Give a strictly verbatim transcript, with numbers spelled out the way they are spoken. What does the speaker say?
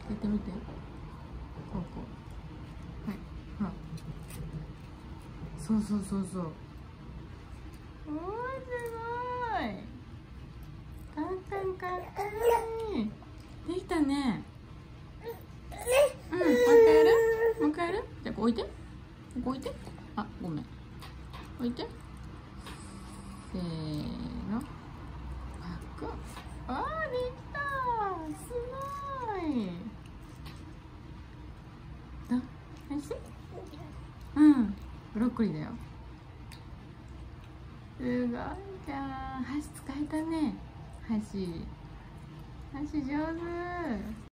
やってみて。こうこう。はい。ほら。そうそうそうそう。おー、すごい。カンカンカンカン。できたね。うん、もう一回やる？もう一回やる？じゃあ、ここ置いて。ここ置いて。あ、ごめん。置いて。せーの。パクッ。あー、できた。すごい。どう？して。うん、ブロッコリーだよ。すごいじゃん。箸使えたね。箸。箸上手。